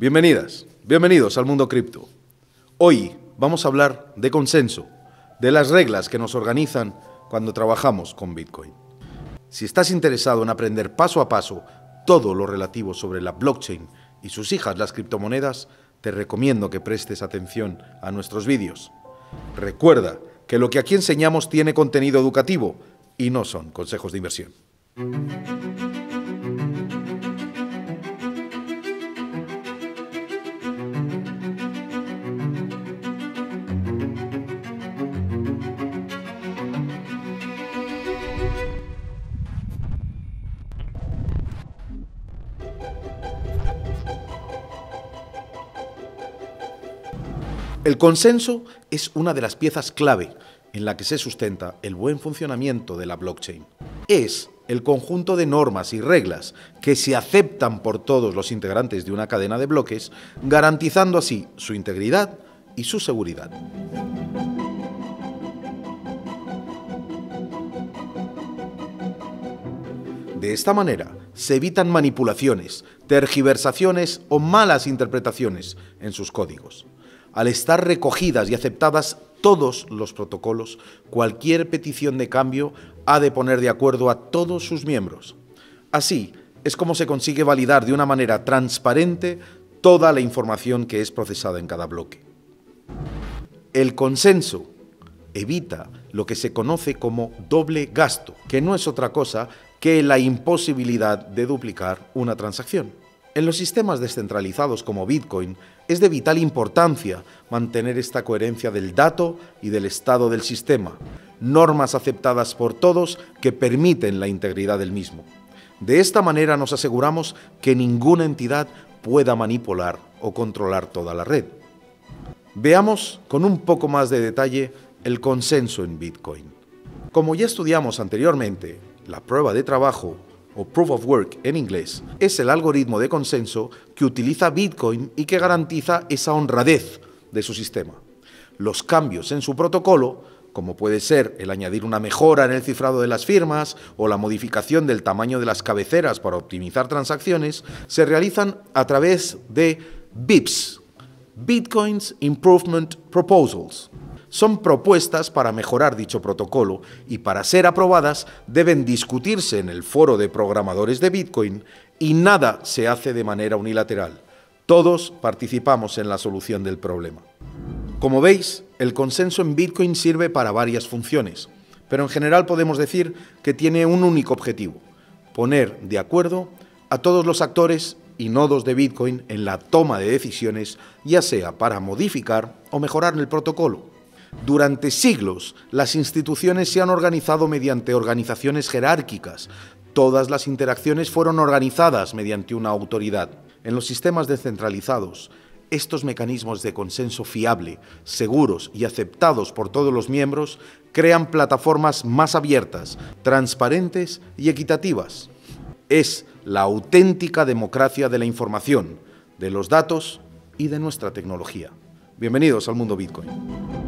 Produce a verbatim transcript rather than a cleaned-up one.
Bienvenidas, bienvenidos al mundo cripto. Hoy vamos a hablar de consenso, de las reglas que nos organizan cuando trabajamos con Bitcoin. Si estás interesado en aprender paso a paso todo lo relativo sobre la blockchain y sus hijas, las criptomonedas, te recomiendo que prestes atención a nuestros vídeos. Recuerda que lo que aquí enseñamos tiene contenido educativo y no son consejos de inversión. El consenso es una de las piezas clave en la que se sustenta el buen funcionamiento de la blockchain. Es el conjunto de normas y reglas que se aceptan por todos los integrantes de una cadena de bloques, garantizando así su integridad y su seguridad. De esta manera, se evitan manipulaciones, tergiversaciones o malas interpretaciones en sus códigos. Al estar recogidas y aceptadas todos los protocolos, cualquier petición de cambio ha de poner de acuerdo a todos sus miembros. Así es como se consigue validar de una manera transparente toda la información que es procesada en cada bloque. El consenso evita lo que se conoce como doble gasto, que no es otra cosa que la imposibilidad de duplicar una transacción. En los sistemas descentralizados como Bitcoin, es de vital importancia mantener esta coherencia del dato y del estado del sistema, normas aceptadas por todos que permiten la integridad del mismo. De esta manera nos aseguramos que ninguna entidad pueda manipular o controlar toda la red. Veamos con un poco más de detalle el consenso en Bitcoin. Como ya estudiamos anteriormente, la prueba de trabajo o Proof of Work en inglés, es el algoritmo de consenso que utiliza Bitcoin y que garantiza esa honradez de su sistema. Los cambios en su protocolo, como puede ser el añadir una mejora en el cifrado de las firmas o la modificación del tamaño de las cabeceras para optimizar transacciones, se realizan a través de B I Ps, Bitcoin's Improvement Proposals. Son propuestas para mejorar dicho protocolo y para ser aprobadas deben discutirse en el foro de programadores de Bitcoin y nada se hace de manera unilateral. Todos participamos en la solución del problema. Como veis, el consenso en Bitcoin sirve para varias funciones, pero en general podemos decir que tiene un único objetivo: poner de acuerdo a todos los actores y nodos de Bitcoin en la toma de decisiones, ya sea para modificar o mejorar el protocolo. Durante siglos, las instituciones se han organizado mediante organizaciones jerárquicas. Todas las interacciones fueron organizadas mediante una autoridad. En los sistemas descentralizados, estos mecanismos de consenso fiable, seguros y aceptados por todos los miembros crean plataformas más abiertas, transparentes y equitativas. Es la auténtica democracia de la información, de los datos y de nuestra tecnología. Bienvenidos al mundo Bitcoin.